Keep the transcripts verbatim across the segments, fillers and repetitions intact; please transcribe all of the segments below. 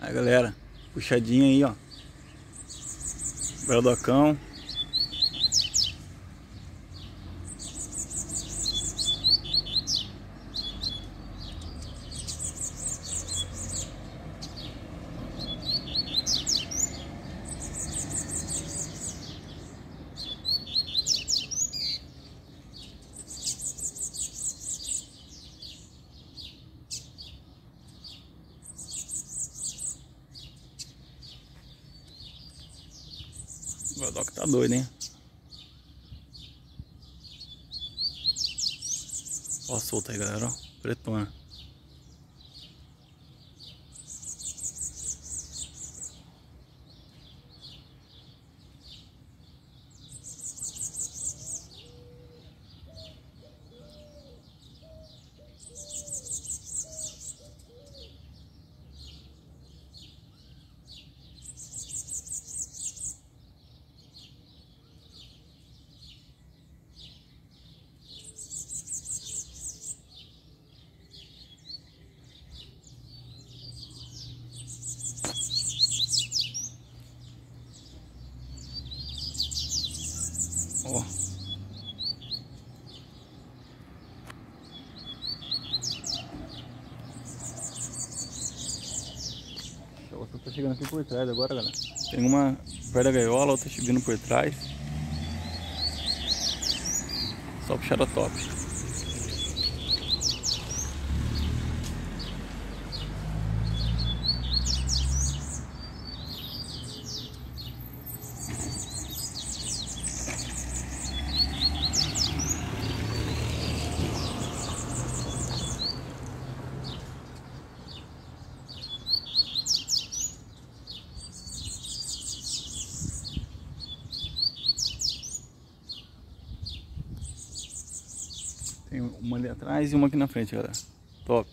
Aí galera, puxadinha aí, ó. Bradocão. O Bradock tá doido, hein? Ó, solta aí, galera, ó. Pretona. Ó. A outra tá chegando aqui por trás agora, galera. Tem uma perto da gaiola, outra chegando por trás. Só puxada top. Tem uma ali atrás e uma aqui na frente, galera. Top.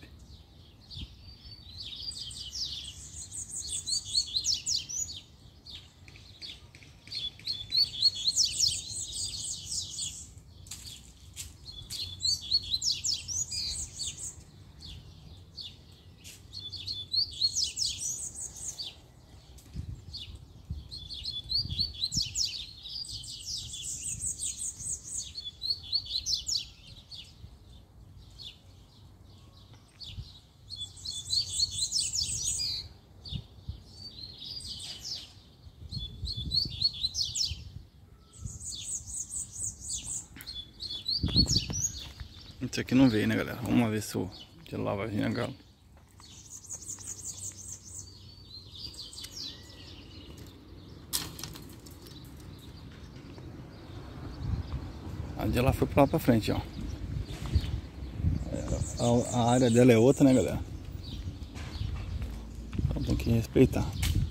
Esse aqui não veio, né, galera? Vamos ver se o de lá vai vir a galo. A de lá foi pra lá pra frente, ó. A, a área dela é outra, né, galera? Então tem que respeitar.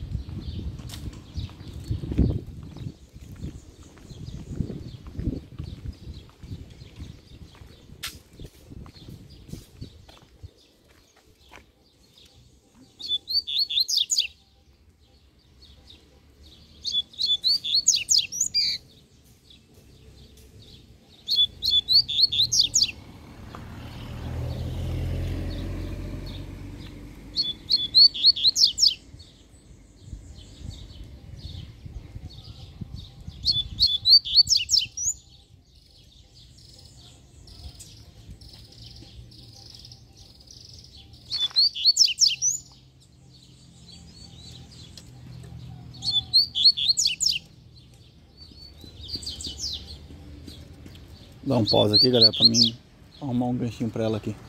Dá um pause aqui, galera, pra mim arrumar um ganchinho pra ela aqui.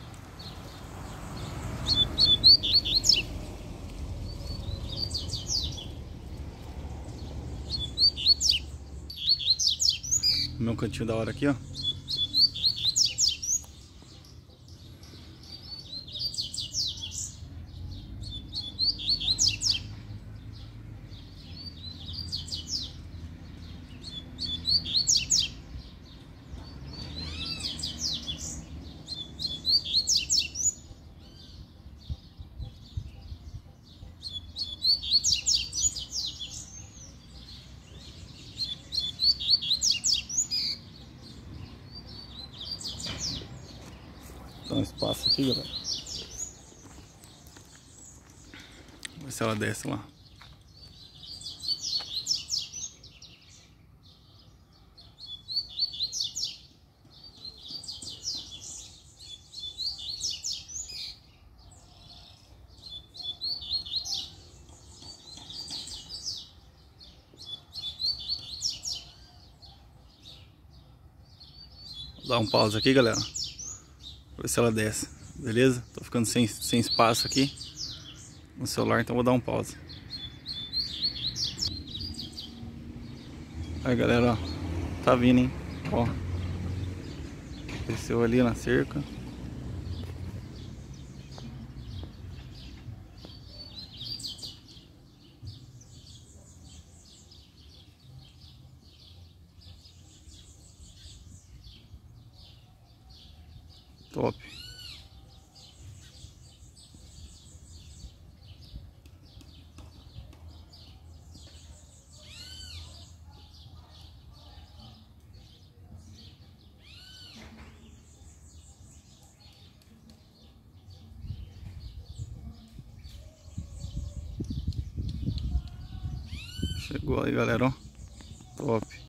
Meu cantinho da hora aqui, ó. Dá um espaço aqui, galera. ver se ela desce lá. Vou dar um pause aqui, galera. Pra ver se ela desce. Beleza? Tô ficando sem, sem espaço aqui no celular, então vou dar um pause. Aí, galera, ó. Tá vindo, hein? Ó. Desceu ali na cerca. Top. Chegou aí, galera, ó. Top.